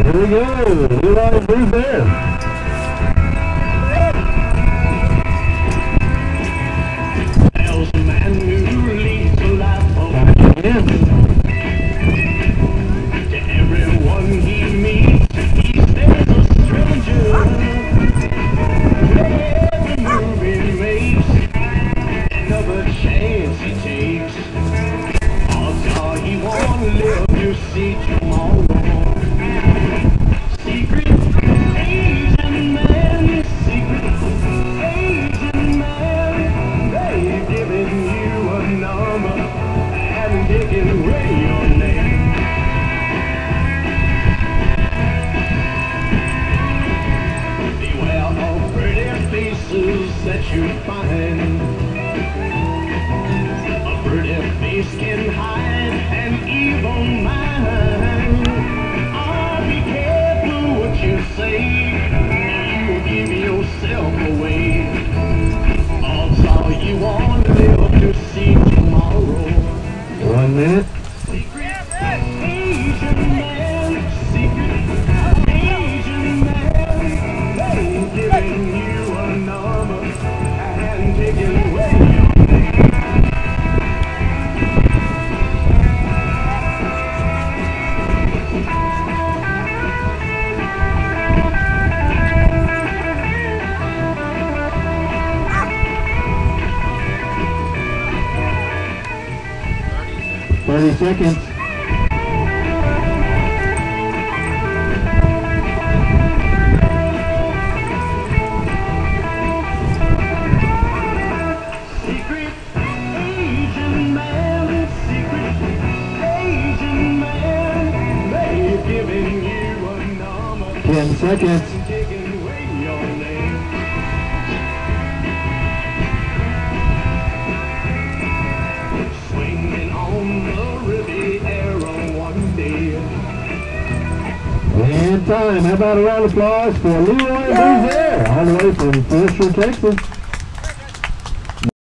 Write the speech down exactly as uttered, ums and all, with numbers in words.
Here we go. Leroy Bruzair. See tomorrow. Secret Asian man, secret Asian man. They've given you a number and taken away your name. Beware of pretty faces that you find. A pretty face can hide an evil mind. Away. Odds are you won't live to see tomorrow. One minute. Secret Asian man, secret Asian man. They've given you a number and taken away your name. Thirty seconds. Secret Asian man, secret Asian man. They've given you a number. Ten seconds. Taking away your name. Swinging on the Riviera one day. And time. How about a round of applause for Leroy Bruzair, all the way from Fisher, Texas.